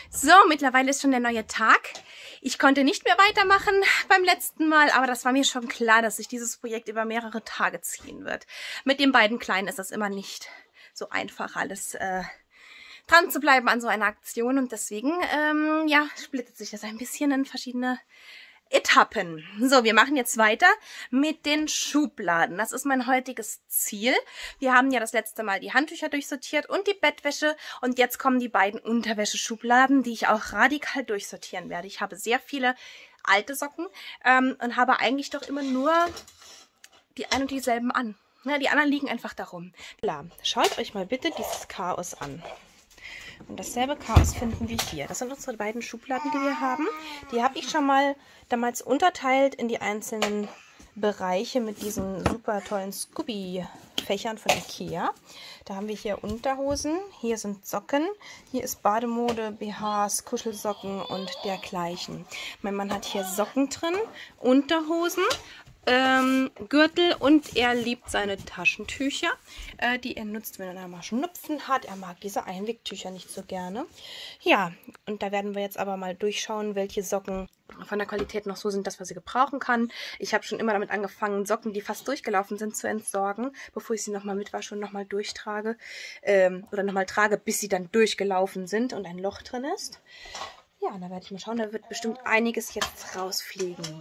So, mittlerweile ist schon der neue Tag. Ich konnte nicht mehr weitermachen beim letzten Mal, aber das war mir schon klar, dass sich dieses Projekt über mehrere Tage ziehen wird. Mit den beiden Kleinen ist das immer nicht so einfach, alles dran zu bleiben an so einer Aktion. Und deswegen, ja, splittet sich das ein bisschen in verschiedene Etappen. So, wir machen jetzt weiter mit den Schubladen. Das ist mein heutiges Ziel. Wir haben ja das letzte Mal die Handtücher durchsortiert und die Bettwäsche. Und jetzt kommen die beiden Unterwäscheschubladen, die ich auch radikal durchsortieren werde. Ich habe sehr viele alte Socken und habe eigentlich doch immer nur die ein und dieselben an. Ja, die anderen liegen einfach darum. Klar, schaut euch mal bitte dieses Chaos an. Und dasselbe Chaos finden wir hier. Das sind unsere beiden Schubladen, die wir haben. Die habe ich schon mal damals unterteilt in die einzelnen Bereiche mit diesen super tollen Scooby-Fächern von Ikea. Da haben wir hier Unterhosen, hier sind Socken, hier ist Bademode, BHs, Kuschelsocken und dergleichen. Mein Mann hat hier Socken drin, Unterhosen, Gürtel und er liebt seine Taschentücher, die er nutzt, wenn er mal Schnupfen hat. Er mag diese Einwegtücher nicht so gerne. Ja, und da werden wir jetzt aber mal durchschauen, welche Socken von der Qualität noch so sind, dass man sie gebrauchen kann. Ich habe schon immer damit angefangen, Socken, die fast durchgelaufen sind, zu entsorgen, bevor ich sie nochmal mitwasche und nochmal durchtrage. Oder nochmal trage, bis sie dann durchgelaufen sind und ein Loch drin ist. Ja, da werde ich mal schauen, da wird bestimmt einiges jetzt rausfliegen.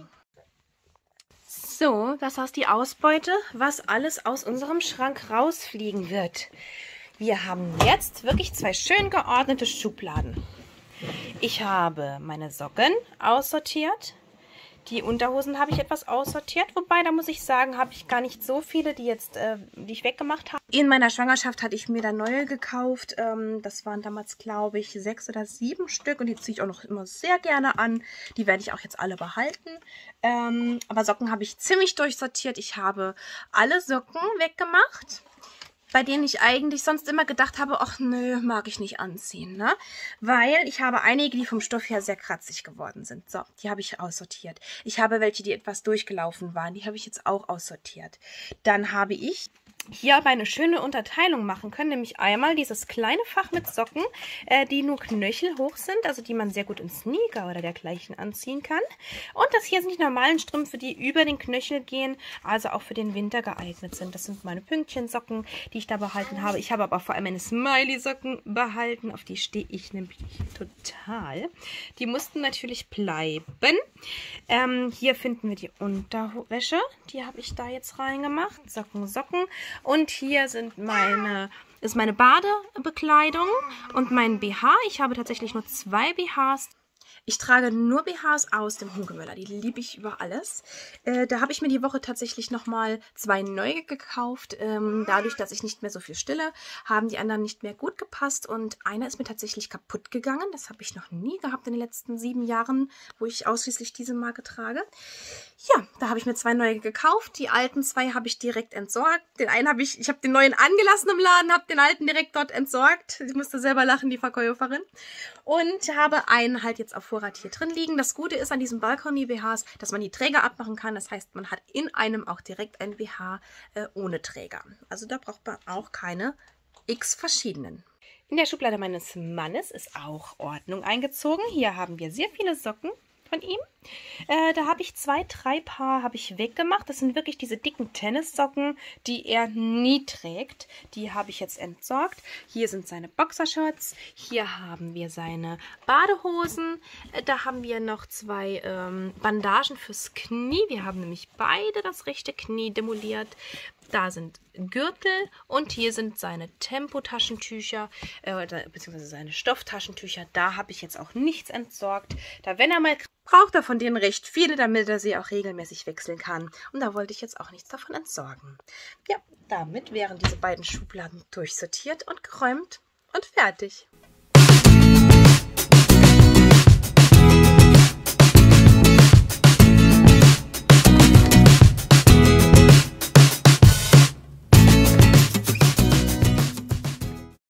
So, das ist die Ausbeute, was alles aus unserem Schrank rausfliegen wird. Wir haben jetzt wirklich zwei schön geordnete Schubladen. Ich habe meine Socken aussortiert. Die Unterhosen habe ich etwas aussortiert, wobei, da muss ich sagen, habe ich gar nicht so viele, die ich weggemacht habe. In meiner Schwangerschaft hatte ich mir da neue gekauft. Das waren damals, glaube ich, 6 oder 7 Stück und die ziehe ich auch noch immer sehr gerne an. Die werde ich auch jetzt alle behalten. Aber Socken habe ich ziemlich durchsortiert. Ich habe alle Socken weggemacht, bei denen ich eigentlich sonst immer gedacht habe, ach nö, mag ich nicht anziehen, ne? Weil ich habe einige, die vom Stoff her sehr kratzig geworden sind. So, die habe ich aussortiert. Ich habe welche, die etwas durchgelaufen waren. Die habe ich jetzt auch aussortiert. Dann habe ich hier aber eine schöne Unterteilung machen können, nämlich einmal dieses kleine Fach mit Socken, die nur knöchelhoch sind, also die man sehr gut in Sneaker oder dergleichen anziehen kann. Und das hier sind die normalen Strümpfe, die über den Knöchel gehen, also auch für den Winter geeignet sind. Das sind meine Pünktchensocken, die ich da behalten habe. Ich habe aber vor allem meine Smiley-Socken behalten, auf die stehe ich nämlich total. Die mussten natürlich bleiben. Hier finden wir die Unterwäsche, die habe ich da jetzt reingemacht. Socken. Und hier ist meine Badebekleidung und mein BH. Ich habe tatsächlich nur 2 BHs. Ich trage nur BHs aus dem Hunkemöller. Die liebe ich über alles. Da habe ich mir die Woche tatsächlich nochmal 2 neue gekauft. Dadurch, dass ich nicht mehr so viel stille, haben die anderen nicht mehr gut gepasst. Und einer ist mir tatsächlich kaputt gegangen. Das habe ich noch nie gehabt in den letzten 7 Jahren, wo ich ausschließlich diese Marke trage. Ja, da habe ich mir 2 neue gekauft. Die alten 2 habe ich direkt entsorgt. Den einen habe ich habe den neuen angelassen im Laden, habe den alten direkt dort entsorgt. Ich musste selber lachen, die Verkäuferin. Und habe einen halt jetzt auf Vorrat hier drin liegen. Das Gute ist an diesen Balkoni-BHs, dass man die Träger abmachen kann. Das heißt, man hat in einem auch direkt ein BH ohne Träger. Also da braucht man auch keine x verschiedenen. In der Schublade meines Mannes ist auch Ordnung eingezogen. Hier haben wir sehr viele Socken von ihm. Da habe ich 2, 3 Paar habe ich weggemacht. Das sind wirklich diese dicken Tennissocken, die er nie trägt. Die habe ich jetzt entsorgt. Hier sind seine Boxershorts. Hier haben wir seine Badehosen. Da haben wir noch 2 Bandagen fürs Knie. Wir haben nämlich beide das rechte Knie demoliert. Da sind Gürtel und hier sind seine Tempotaschentücher, beziehungsweise seine Stofftaschentücher. Da habe ich jetzt auch nichts entsorgt. Da, wenn er mal braucht er von denen recht viele, damit er sie auch regelmäßig wechseln kann. Und da wollte ich jetzt auch nichts davon entsorgen. Ja, damit wären diese beiden Schubladen durchsortiert und geräumt und fertig.